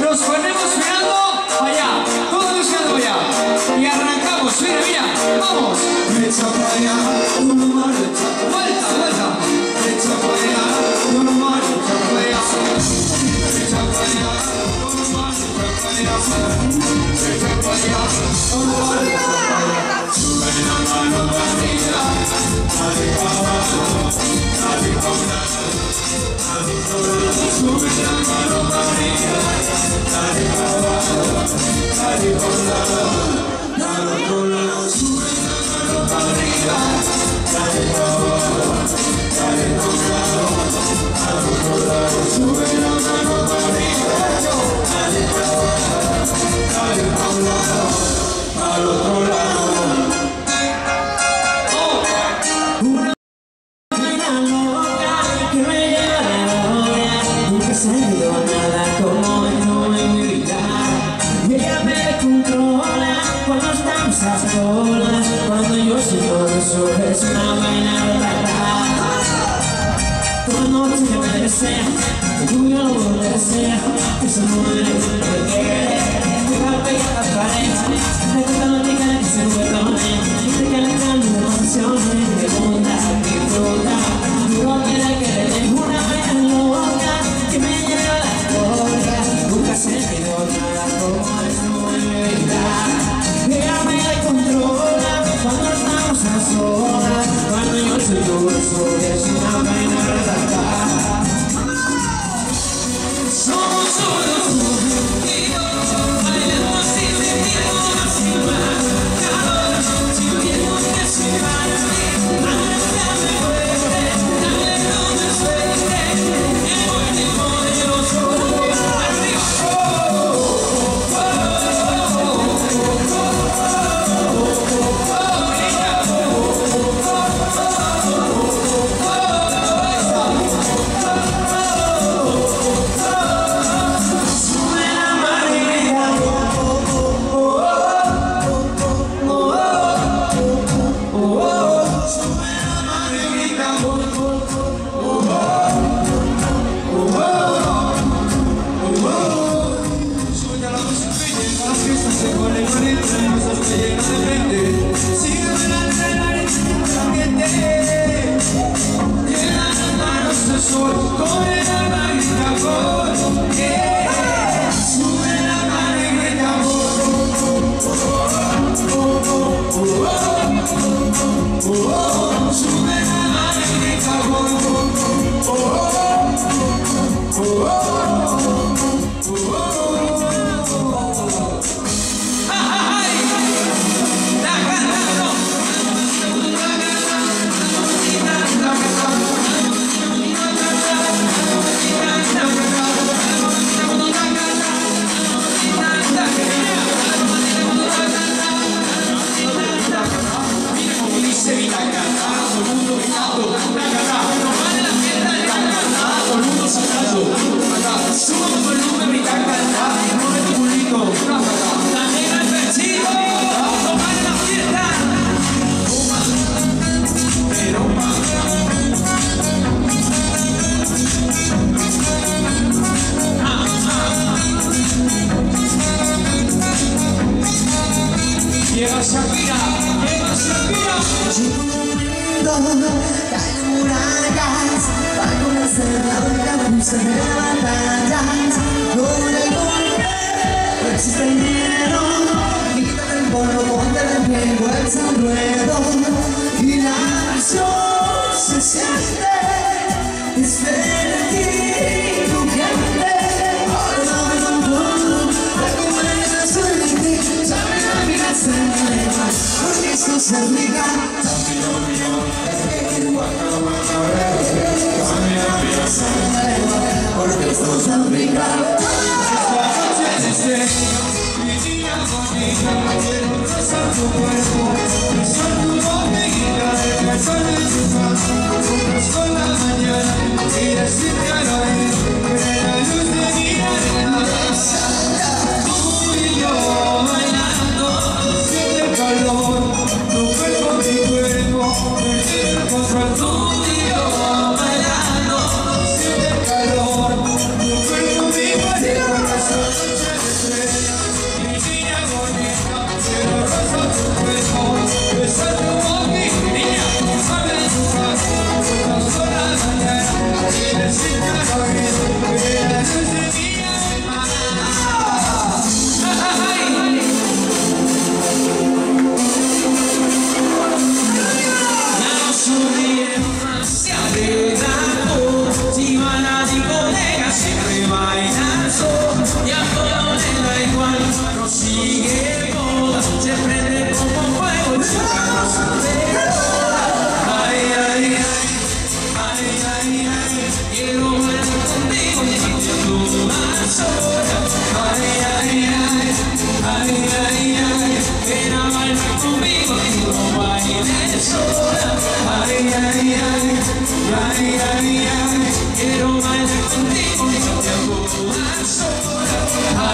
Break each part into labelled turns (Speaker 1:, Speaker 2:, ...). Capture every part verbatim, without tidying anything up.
Speaker 1: Nos ponemos mirando para allá, todos mirando para allá. Y arrancamos, mira, mira, vamos. Echa para allá, uno más, vuelta, vuelta. Echa para allá, uno más, echa para allá. Echa para allá, uno más, echa para allá. Echa para allá, uno más, echa para allá. Sube la mano para arriba, arriba abajo, arriba abajo. Sube la mano para arriba, arriba abajo, arriba abajo. Al otro lado, sube la mano para arriba, arriba abajo, arriba abajo. Al otro lado, sube la mano para arriba, arriba abajo, arriba abajo. Al otro lado.
Speaker 2: Cuando yo siento eso es una vaina rara. Toda noche me desea, que tú yo lo desea, que se muere, que quiere, que va a pegar las paredes, de que no diga que se huevone, y te calentando de canciones, de bunda, que fruta, yo quiero que le den una vaina loca, que me lleve a la gloria, nunca se me dio nada como es nueva. Ella me controla cuando estamos a solas, cuando yo soy dulce, es una vaina rara. Somos solo tú y yo, bailando sin tiempo, sin más calor, sintiendo que se va a ir, dale que me cueste, dale no me suelte, el buen y poderoso, arriba.
Speaker 1: Llega Shakira, llega Shakira.
Speaker 3: Caen murallas, va a comenzar la otra pulsa de batallas. Con el golpe, no existe el miedo. Quítate el polvo, ponte de pie, vuelta al ruedo. Y la acción se siente, espera en ti, tu gente. Ahora no me controlo, la comunidad soy de ti. Sabe la vida se me va, porque esto se aplica. Porque esto se aplica.
Speaker 1: Esta noche desde mi día bonita, quiero rozar tu cuerpo, besar tu boquita, descansar en tu mano, con la mañana y decirte al oído que la luz de mi arena. Tú y yo bailando, siente el calor, tu cuerpo, mi cuerpo, perder el control. Tú y yo bailando, siente el calor, tu cuerpo, mi cuerpo.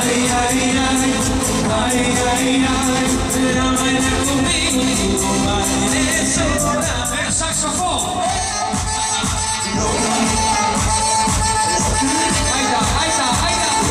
Speaker 1: Ay, ay, ay, ay, ay, ay, ven a bailar conmigo, baile sola. El saxofón. Ahí está, ahí está, ahí está.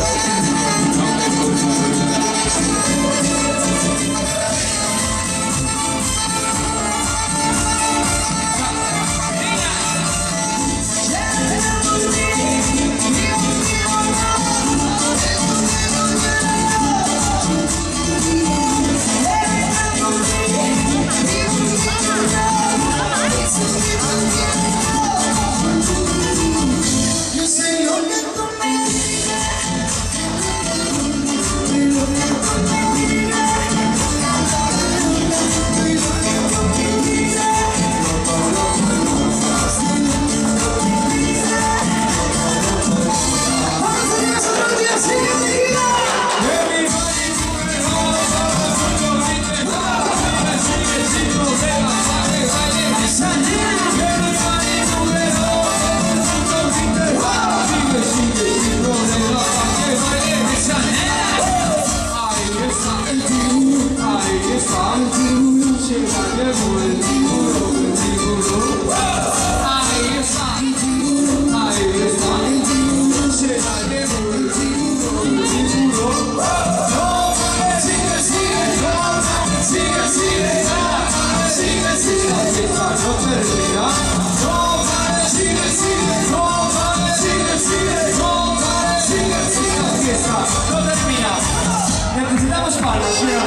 Speaker 1: Necesitamos palmas,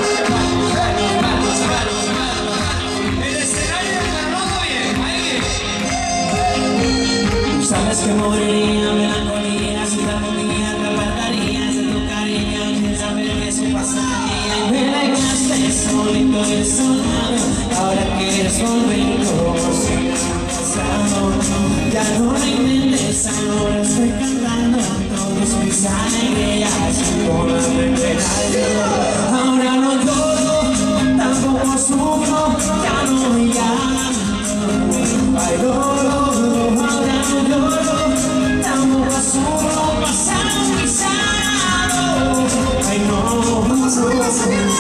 Speaker 1: el escenario ganado bien, ahí bien.
Speaker 2: Sabes que moriría, melancolía, si la comida te apartarías de tu cariño, sin saber que eso pasaría. Me dejaste solito y desolado, ahora quieres volver como si nada pasado. Ya no me inventes, ahora estoy cantando todos mis alegrías, como me regalo. Ahora no lloro, tampoco sufro, ya no me llaman. Ay, lloro, ahora no lloro, tampoco sufro, pasado pisado. Ay, no, vamos a ver, vamos a ver.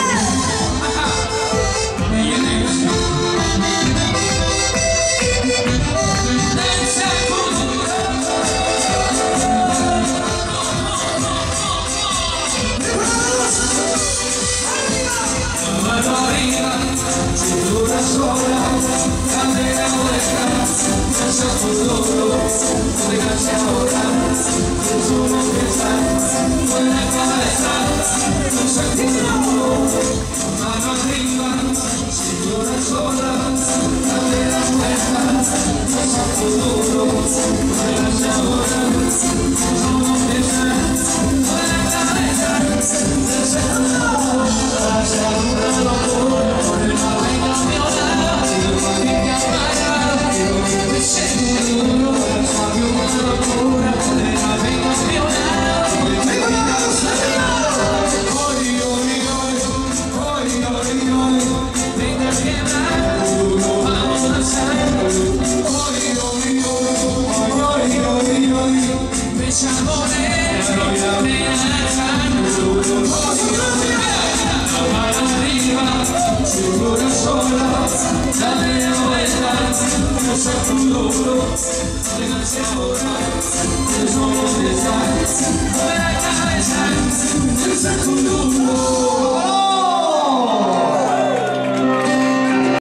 Speaker 1: Demasiado, demasiado,